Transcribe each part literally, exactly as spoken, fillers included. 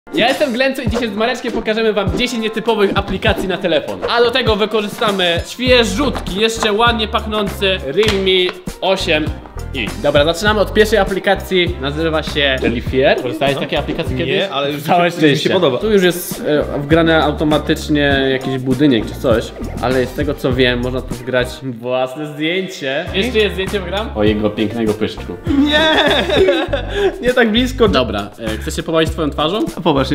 Ja jestem Glencu i dzisiaj z Mareczkiem pokażemy wam dziesięć nietypowych aplikacji na telefon. A do tego wykorzystamy świeżutki, jeszcze ładnie pachnący Realme osiem i. Dobra, zaczynamy od pierwszej aplikacji, nazywa się Jellyfier. Korzystałeś z takiej aplikacji kiedyś? Nie, ale już Całe mi się podoba. Tu już jest e, wgrane automatycznie jakiś budynek czy coś, ale z tego co wiem, można tu wgrać własne zdjęcie. Jeszcze jest zdjęcie wgram? O jego pięknego pyszczku. Nie! Nie tak blisko. Dobra, e, chcesz się pobawić swoją twarzą? A popatrz ją.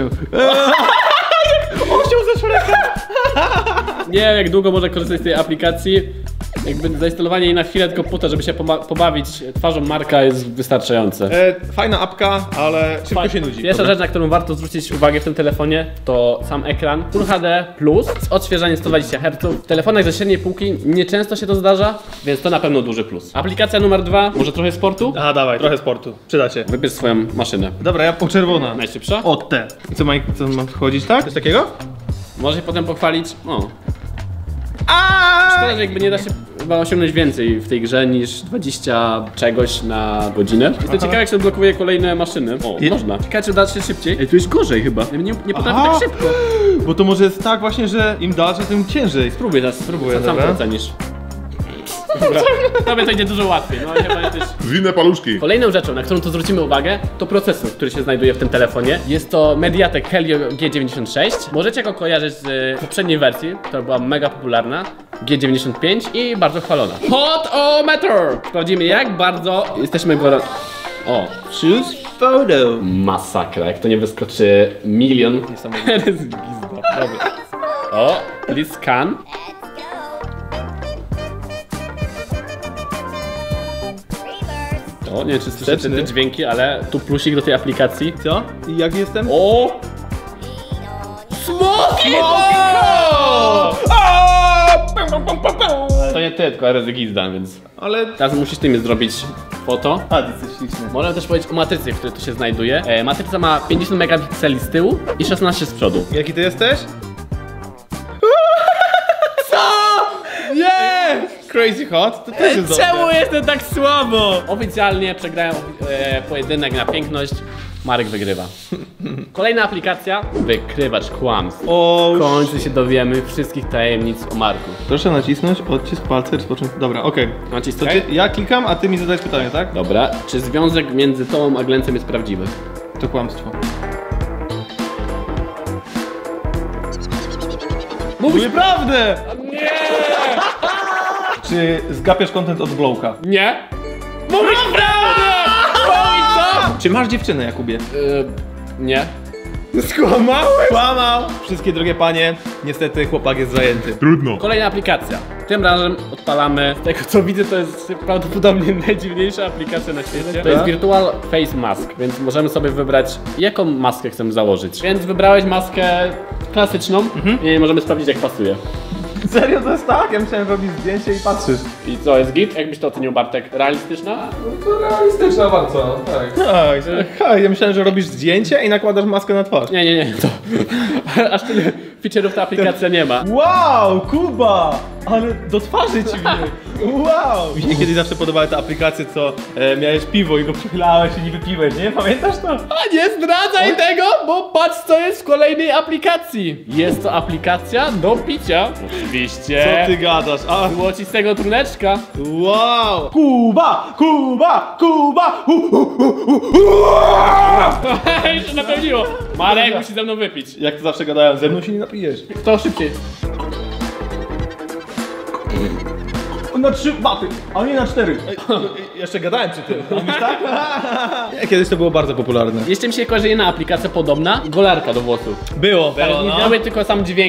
On chciał ze Shreka. Nie wiem jak długo można korzystać z tej aplikacji. Jakby zainstalowanie jej na chwilę tylko po to, żeby się pobawić twarzą Marka jest wystarczające. E, fajna apka, ale szybko Faj. się nudzi. Pierwsza rzecz, na którą warto zwrócić uwagę w tym telefonie, to sam ekran Full H D plus z odświeżaniem sto dwadzieścia herców. W telefonach ze średniej półki nieczęsto się to zdarza, więc to na pewno duży plus. Aplikacja numer dwa, może trochę sportu? Aha, dawaj, trochę sportu. Przyda się. Wybierz swoją maszynę. Dobra, ja po czerwona. Najszybsza? O, te. I co, Mike, co mam wchodzić, tak? Coś takiego? Może się potem pochwalić. O. Aaaa! Szkoda, że jakby nie da się chyba osiągnąć więcej w tej grze niż dwadzieścia czegoś na godzinę. Jestem ciekawy jak się odblokuje kolejne maszyny. O, Je... można. Ciekawe czy da się szybciej. Ej, tu jest gorzej chyba. Ja nie, nie potrafię Aha. tak szybko. Bo to może jest tak właśnie, że im dalej, tym ciężej. Spróbuj teraz, spróbuję. Sam dobra. to ocenisz. Dobra. Tobie to idzie dużo łatwiej, no chyba jesteś... Zwinne paluszki. Kolejną rzeczą, na którą tu zwrócimy uwagę, to procesor, który się znajduje w tym telefonie. Jest to Mediatek Helio G dziewięćdziesiąt sześć. Możecie go kojarzyć z poprzedniej wersji, która była mega popularna. G dziewięćdziesiąt pięć i bardzo chwalona. Hot-O-Meter! Sprawdzimy jak bardzo jesteśmy go... O! Choose photo. Masakra, jak to nie wyskoczy milion. Niesamowite. Dobra. O! Please scan. O, nie wiem czy słyszycie te dźwięki, ale tu plusik do tej aplikacji. Co? I jak jestem? O! Smoki! To nie ty, tylko Rezygizdan, więc... Ale... Teraz musisz ty mi zrobić foto. A, ty jesteś śliczny. Możemy też powiedzieć o matrycy, w której to się znajduje. E, matryca ma pięćdziesiąt megapikseli z tyłu i szesnaście z przodu. Jaki ty jesteś? Co? Nie! Crazy Hot? To też jest Czemu dobre. jestem tak słabo? Oficjalnie przegrałem e, pojedynek na piękność. Marek wygrywa. Kolejna aplikacja. Wykrywacz kłamstw. O, W końcu się dowiemy wszystkich tajemnic o Marku. proszę nacisnąć odcisk palca i rozpocząć. Dobra, okej. Okay. Naciskaj. To ty, ja klikam, a ty mi zadajesz pytanie, tak? Dobra, czy związek między tobą a Glencem jest prawdziwy? To kłamstwo. Mówisz prawdę! Nie! Czy zgapiasz content od Blowka? Nie? Mówisz prawdę! Powiedz co? Czy masz dziewczynę, Jakubie? Yy, nie. Skłamałeś? Kłamał! Wszystkie drogie panie, niestety chłopak jest zajęty. Trudno. Kolejna aplikacja. Tym razem odpalamy, z tego co widzę to jest prawdopodobnie najdziwniejsza aplikacja na świecie. To jest Virtual Face Mask, więc możemy sobie wybrać jaką maskę chcemy założyć. Więc wybrałeś maskę klasyczną mhm. i możemy sprawdzić jak pasuje. Serio to jest tak? Ja musiałem robić zdjęcie i patrzysz. I co, jest git? Jak byś to ocenił, Bartek? Realistyczna? No to realistyczna bardzo, tak. Tak, ha, ja myślałem, że robisz zdjęcie i nakładasz maskę na twarz. Nie, nie, nie, to aż tyle feature'ów ta aplikacja nie ma. Wow, Kuba! Ale do twarzy ci mnie. Wow! Mi się kiedyś zawsze podobały te aplikacje, co e, miałeś piwo i go przychylałeś i nie wypiłeś, nie? Pamiętasz to? A nie zdradzaj Oj. tego, bo patrz co jest w kolejnej aplikacji. Jest to aplikacja do picia. Oczywiście. Co ty gadasz? A, Złocistego truneczka. wow! Kuba! Kuba! Kuba! Uh, uh, uh, uh, uh. Już się napełniło. Marek musi ze mną wypić. Jak to zawsze gadają, ze mną się nie napijesz. Kto szybciej? Na trzy baty, a nie na cztery. Ej, jeszcze gadałem przy tym. Mówisz tak? Kiedyś to było bardzo popularne. Jeszcze mi się kojarzy jedna aplikacja podobna. Golarka do włosów. Było, Ale było, nie no. miały tylko sam dźwięk.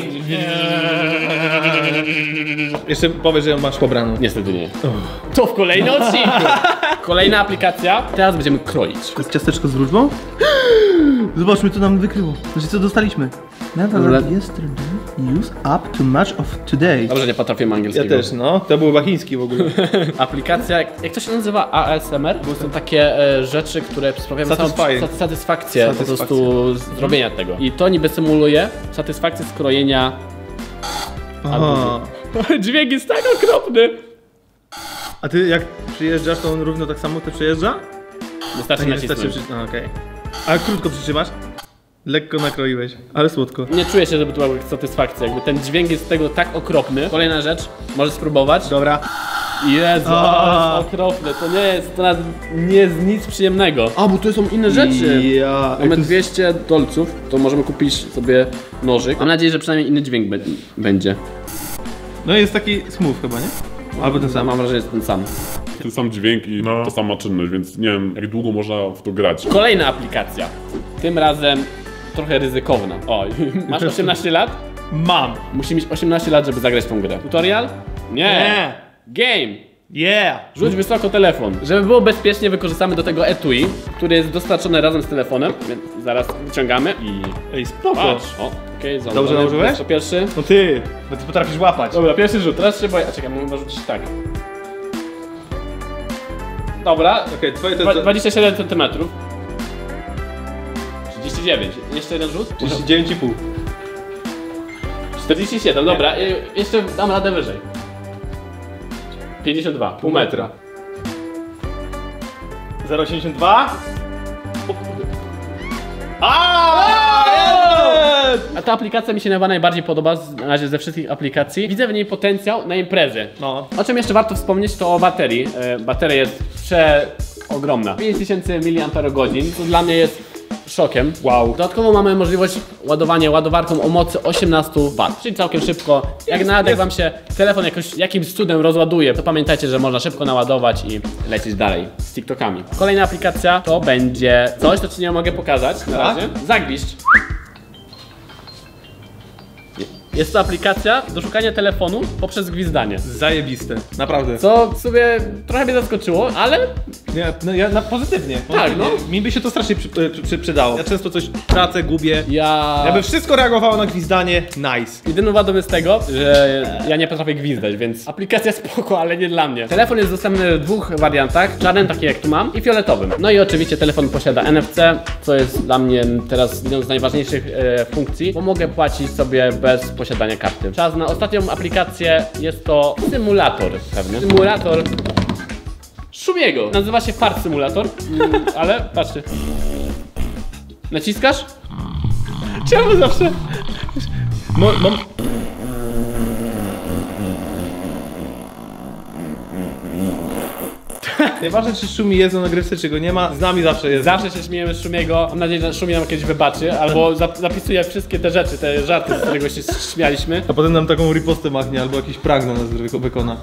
Jeszcze powiesz, że ją masz pobraną. Niestety nie. To w kolejnym odcinku. Kolejna aplikacja. Teraz będziemy kroić. To jest ciasteczko z wróżbą? Zobaczmy, co nam wykryło. Znaczy, co dostaliśmy. Dobra. Yesterday use up to much of today. Dobrze, nie potrafię angielskiego. Ja też, no. To był chyba chiński w ogóle. Aplikacja, jak to się nazywa? A S M R? Bo są takie e, rzeczy, które sprawiają samą Satisfying. satysfakcję po Satysfakcję. prostu zrobienia tego. I to niby symuluje satysfakcję skrojenia. Aha. Dźwięk jest tak okropny. A ty jak przyjeżdżasz, to on równo tak samo ty przyjeżdża? Wystarczy A nie nacisnąć. wystarczy przy... A, okej. A krótko przytrzymasz? Lekko nakroiłeś, ale słodko. Nie czuję się, żeby to była satysfakcja. Jakby ten dźwięk jest z tego tak okropny. Kolejna rzecz, możesz spróbować. Dobra. Jezu, ale jest okropne. To nie jest, to nawet nie jest nic przyjemnego. A, bo tu są inne rzeczy. Ja. Mamy dwieście dolców, to możemy kupić sobie nożyk. Mam nadzieję, że przynajmniej inny dźwięk be będzie. No jest taki smooth chyba, nie? Albo ten sam. Mam wrażenie, że jest ten sam. Ten sam dźwięk i ta sama czynność, więc nie wiem jak długo można w to grać. Kolejna aplikacja. Tym razem trochę ryzykowna. O, masz osiemnaście lat? Mam. Musi mieć osiemnaście lat, żeby zagrać w tą grę. Tutorial? Nie. Nie. Game. Yeah. Rzuć wysoko telefon. Żeby było bezpiecznie, wykorzystamy do tego etui, który jest dostarczony razem z telefonem, więc zaraz wyciągamy i... Ej, spoko. Patrz. O, okej, okay, Dobrze nałożyłeś? To pierwszy. No ty, bo ty potrafisz łapać. Dobra, pierwszy rzut, teraz się boję. A czekaj, mogę rzucić tak. Dobra, Okej, okay, twoje to, Dwa- to... dwadzieścia siedem centymetrów. trzydzieści dziewięć. Jeszcze jeden rzut? trzydzieści dziewięć i pół. czterdzieści siedem, dobra, y, jeszcze dam radę wyżej. pięćdziesiąt dwa, pół metra. zero przecinek osiemdziesiąt dwa. A ta aplikacja mi się chyba najbardziej podoba z- na razie ze wszystkich aplikacji. Widzę w niej potencjał na imprezy. No. O czym jeszcze warto wspomnieć, to o baterii. E, bateria jest przeogromna. pięć tysięcy miliamperów godzin, co dla mnie jest szokiem. Wow. Dodatkowo mamy możliwość ładowania ładowarką o mocy osiemnaście watów, czyli całkiem szybko. Jak nawet jak wam się telefon jakoś, jakimś cudem rozładuje, to pamiętajcie, że można szybko naładować i lecieć dalej z TikTokami. Kolejna aplikacja to będzie coś, co ci nie mogę pokazać na razie. Zagwiszcz. Jest to aplikacja do szukania telefonu poprzez gwizdanie. Zajebiste, naprawdę. Co sobie trochę mnie zaskoczyło, ale Nie, no ja na pozytywnie. Tak, no. Mi by się to strasznie przy, przy, przy, przydało. Ja często coś tracę, gubię. ja... Jakby wszystko reagowało na gwizdanie, nice. Jedyną wadą jest tego, że ja nie potrafię gwizdać, więc aplikacja spoko, ale nie dla mnie. Telefon jest dostępny w dwóch wariantach, czarnym, taki jak tu mam, i fioletowym. No i oczywiście telefon posiada N F C, co jest dla mnie teraz jedną z najważniejszych e, funkcji, bo mogę płacić sobie bez posiadania karty. Czas na ostatnią aplikację, jest to symulator pewny. Symulator Szumiego. Nazywa się Fart Simulator, mm, ale patrzcie. Naciskasz? Czemu zawsze? Mo, mam... Nieważne czy Szumi jest na nagrywce, czy go nie ma, z nami zawsze jest. Zawsze się śmiejemy z Szumiego. Mam nadzieję, że Szumi nam kiedyś wybaczy, albo zap zapisuje wszystkie te rzeczy, te żarty, z którego się śmialiśmy. A potem nam taką ripostę machnie, albo jakiś prank na nas wyko- wykona.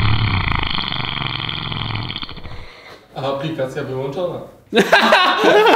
A aplikacja wyłączona.